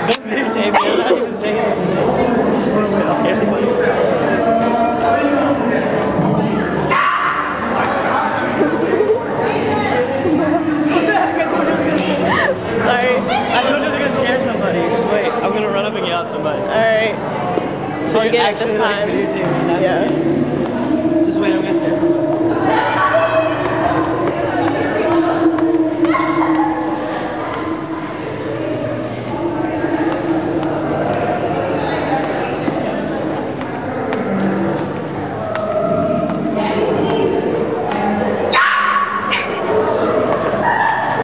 Don't videotape me, I'm not even saying anything. I'll scare somebody. What the heck? I told you I was gonna scare somebody. Sorry. I told you I was gonna scare somebody. Just wait. I'm gonna run up and yell at somebody. Alright. So I'll you get it actually this like time. videotape me, not Yeah.